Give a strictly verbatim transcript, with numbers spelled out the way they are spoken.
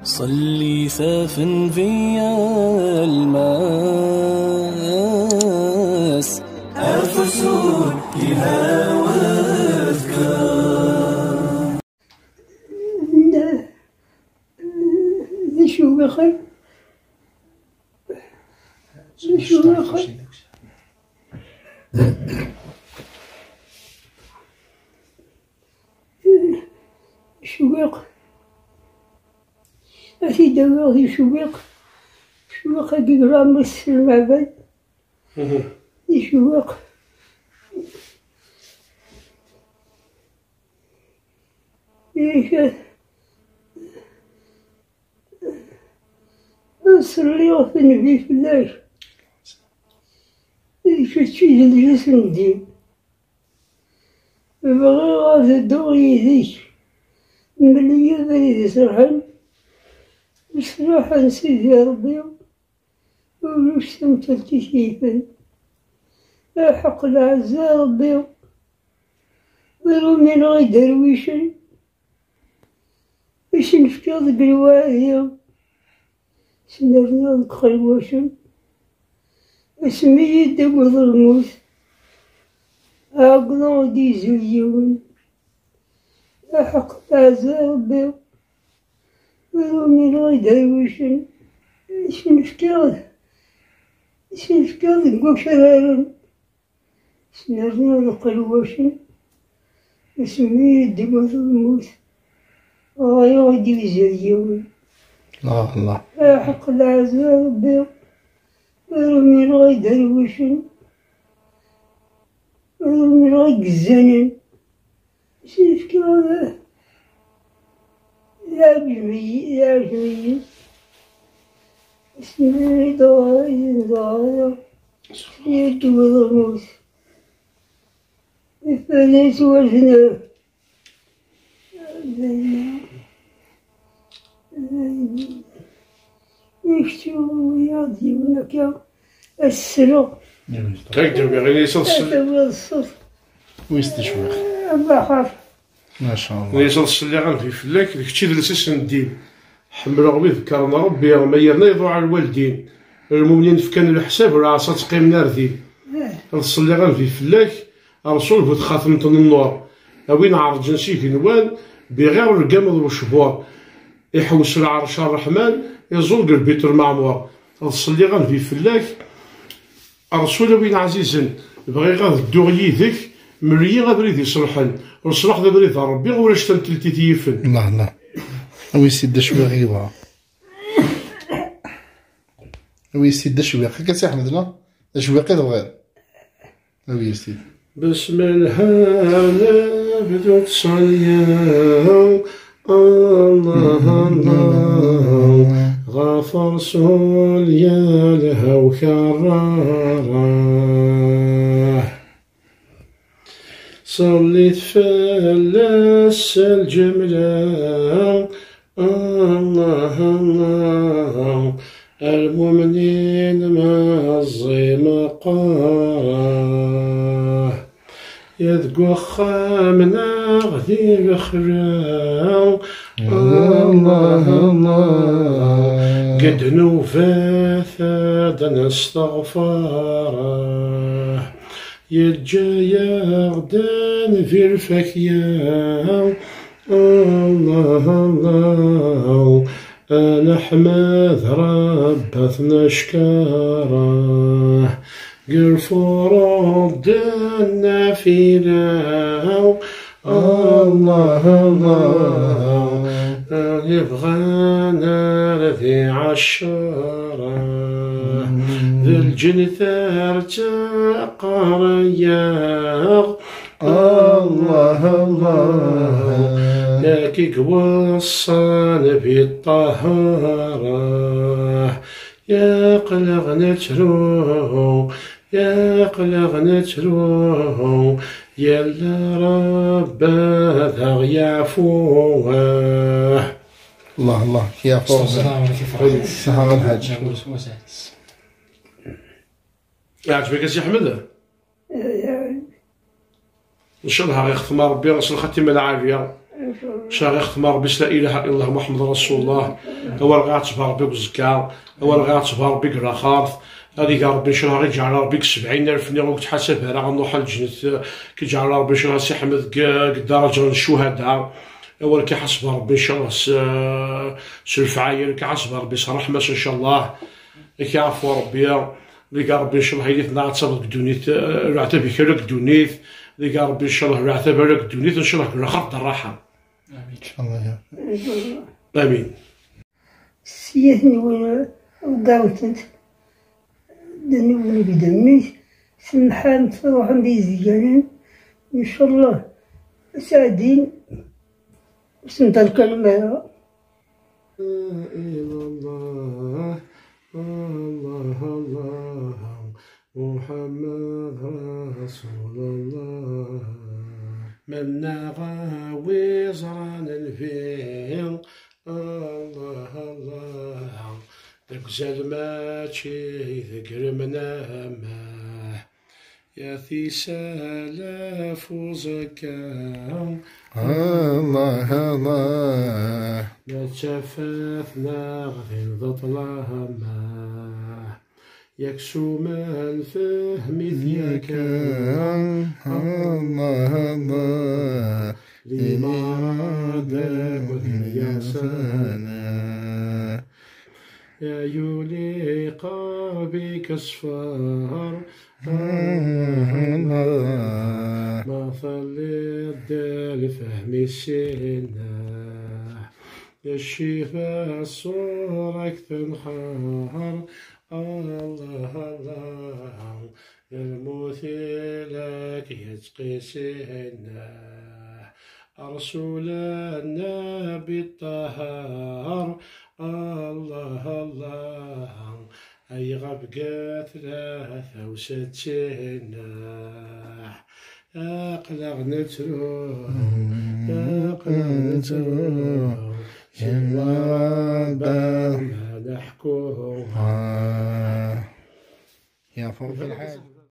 صلي سافن فيا الماس أفسون بها واذكار ذي شو بخير ذي شو بخير شوق أتي دواغي شوق شوق قرا مس المعبد شوق إيش نصلي وثنبي في الله إيش تشيل الجسم دي بغي غاز الدغي ذيك ملي ذي سرحان بصراحة سيدي ربي ولوش تمثلتي شيفا أحق الأعزاء ربي ويرو من غير درويشا باش نفكر بالواهية سنرنا خلواشا اسمي دمض الموت عقلا دي زليون أحق الأعزاء ربي ويرو من غير درويشا باش نفكر باش نفكر نقول شرارا سنرنا خلواشا اسمي دمض الموت غير دي زليون الله الله حق الأعزاء ربي ويرو من غير درويشا ويرو من غير قزانا باش نفكر يعجبني يعجبني اسمي ضايع ضايع يدور الموت فليت وجهنا يكتبوا يعطيونك السرق تكتب غير يصل الصوت ويستشويخ البحر ما شاء الله غير يصل السلي غنفي فلاك ديك الشي لساس الدين حمل ربي ذكرنا ربي ما يرنا يضوع على الوالدين المؤمنين فكان الحساب والعصا تقيم ناردين الصلي غنفي فلاك رسول بوت خاتمة النور وين عرض جنسي كنوان بغير القمض والشبور يحوس العرش الرحمن يزول البيت المعمور الصلي غنفي فلاك رسول وين عزيزا بغي غاد الدغي ذيك مريي غابريد يصلحن وصلح ذا بريد ربي ولاش تمتلتي تيفن الله الله وي سيدي شويه غيبا وي سيدي شويه هكا سي احمد لا شويه غير غير وي سيدي بسم الله بدوك صليا الله الله غافر صول يا لهو كراره صليت فلاس الجملة الله الله المؤمنين ما الظيم قاره يذكو خامنا غذي بخرا الله الله قد نوفاثا نستغفره يتجايا غدان في الفكيا الله الله أنا حماد ربثنا شكاره قرفور دنا فينا الله الله يبغانا رذي عشره ذي الجنثار تقريا الله الله لكي قوصان بالطهارة يا قلق نتروه يا قلق نتروه يلا رب ذا يعفوه الله الله يعفوه السلام عليكم الصحة الحاج عجبك سي احمد ان شاء الله غيختم ربي غسل الخاتمه العاليه شاغي ختم ربي لا اله الا الله محمد رسول الله. هو غاتبها ربي بالزكاه، هو غاتبها ربي كرا خارف. هذيك ربي ان شاء الله غيجعل ربي سبعين الف نيرو كتحاسب راه غنروح للجنة، كيجعل ربي ان شاء الله سي احمد قد رجل الشهداء. هو كيحاسب ربي ان شاء الله سي الفعايل كيحاسب ربي صراحه ما ان شاء الله كيعفو ربي. ليك ربي ان شاء الله هيدي نعتبر الدنيت العتاب يكرك الدنيت. ليك ربي ان شاء الله العتاب لك الدنيت ان شاء الله كل خط الراحه ان شاء الله يا امين. سيتني وين وداوتنت دني ولي بدمي سنحان تروح عندي زيانين ان شاء الله سعدين سنت الكلمة. الله الله الله محمد رسول الله. من نغى وزران الفيل الله الله. داك زلماتشي ذكر منامه يا في سلاف وزكاه الله الله. ما تشاففنا غير ظلامه يكسو ما الفهم ذيك الله الله. لما رادك يا سنة يا يليق بك اصفار ما فلت الفهم السنة يا الشفا صورك تنحار الله الله. يا المثلك يتقي سنة رسول النبي الطهار الله الله. أي غبقى ثلاثة وستين أقلق نتروح أقلق نتروح جواب ما نحكوها يا فوق الحال.